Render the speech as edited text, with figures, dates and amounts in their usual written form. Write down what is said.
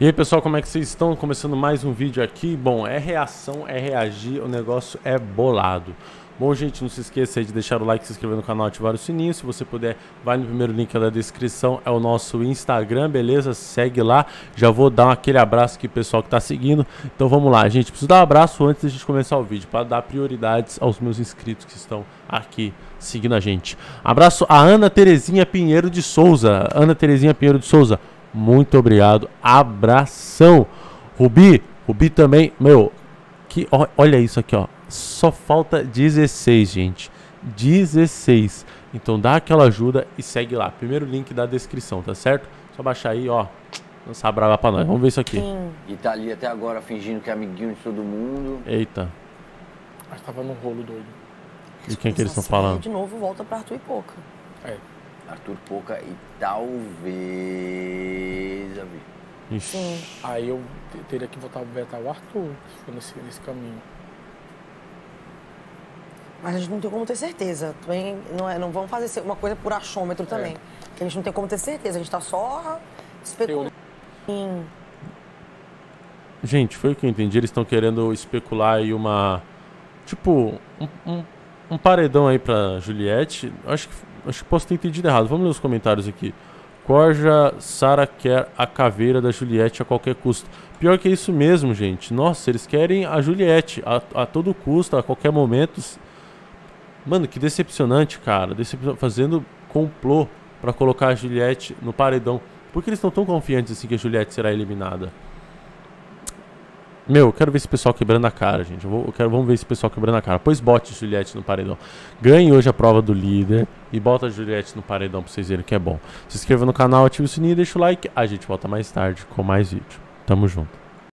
E aí pessoal, como é que vocês estão? Começando mais um vídeo aqui. Bom, é reação, é reagir, o negócio é bolado. Bom, gente, não se esqueça aí de deixar o like, se inscrever no canal, ativar o sininho. Se você puder, vai no primeiro link da descrição, é o nosso Instagram, beleza? Segue lá. Já vou dar aquele abraço aqui pro pessoal que tá seguindo. Então vamos lá, gente. Preciso dar um abraço antes de a gente começar o vídeo, para dar prioridades aos meus inscritos que estão aqui seguindo a gente. Abraço a Ana Terezinha Pinheiro de Souza. Ana Terezinha Pinheiro de Souza, muito obrigado. Abração. Rubi também, meu, que olha isso aqui, ó. Só falta 16, gente. 16. Então dá aquela ajuda e segue lá. Primeiro link da descrição, tá certo? Só baixar aí, ó. Lançar brava pra nós. Vamos ver isso aqui. E tá ali até agora fingindo que é amiguinho de todo mundo. Eita. Mas tava num rolo doido. De quem que eles estão falando? De novo volta pra Arthur e Poca. É. Arthur Poca e talvez a Vi. Ixi. Aí eu teria que vetar o Arthur nesse caminho. Mas a gente não tem como ter certeza. Também não vamos fazer uma coisa por achômetro também. Que a gente não tem como ter certeza. A gente tá só especulando. Gente, foi o que eu entendi. Eles estão querendo especular aí uma... Tipo, um paredão aí pra Juliette. Acho que posso ter entendido errado. Vamos ler os comentários aqui. Corja, Sara quer a caveira da Juliette a qualquer custo. Pior que é isso mesmo, gente. Nossa, eles querem a Juliette a todo custo, a qualquer momento. Mano, que decepcionante, cara. Fazendo complô pra colocar a Juliette no paredão. Por que eles estão tão confiantes assim que a Juliette será eliminada? Meu, eu quero ver esse pessoal quebrando a cara, gente. Vamos ver esse pessoal quebrando a cara. Pois bote a Juliette no paredão. Ganhe hoje a prova do líder e bota a Juliette no paredão pra vocês verem que é bom. Se inscreva no canal, ative o sininho e deixa o like. A gente volta mais tarde com mais vídeo. Tamo junto.